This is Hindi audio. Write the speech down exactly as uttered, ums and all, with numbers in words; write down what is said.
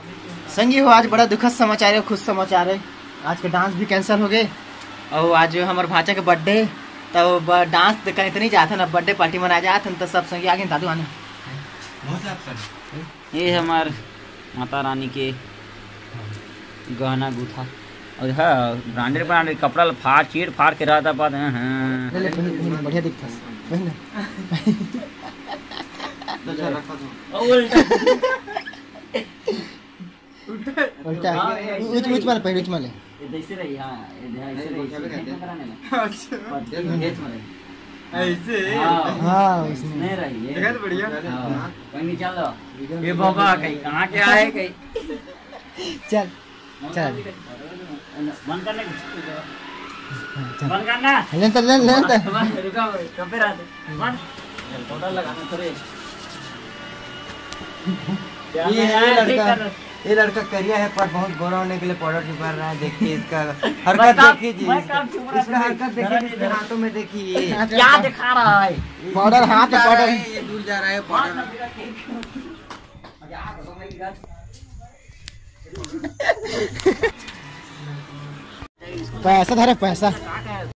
संगी हो आज बड़ा दुखद समाचार है, खुश समाचार है। आज के डांस भी कैंसिल हो गए और आज हमारे भाचा के बर्थडे तो डांस करने तो नहीं जाते ना, बर्थडे पार्टी मनाया जाते तो सब संगी आगे दादू आने। ये हमार माता रानी के गहना गुथा और हाँ ब्रांडेड ब्रांडेड कपड़ा फाड़ चीर फाड़ के रहता बात। बढ़िया दिखता उल्टा उच उच माले पहले उच माले ऐसे रही। हां ऐसे रही कराने में ऐसे हां इसमें नहीं रही देखा तो बढ़िया। हां कहीं चलो ये बाबा कहीं कहां के आए कहीं चल चल बंद करने बंद करना ले तो ले ले तो रुका कब पे रहते बंद पाउडर लगाना थोड़े। ये लड़का ये लड़का करिया है पर बहुत गोरा होने के लिए पाउडर छुपा रहा है। देखिए इसका हरकत देखिए, इसका हरकत देखिए, इसके हाथों में देखिए क्या दिखा रहा है। पाउडर हाथ में पाउडर ये दूर जा रहा है पाउडर। पैसा धरे पैसा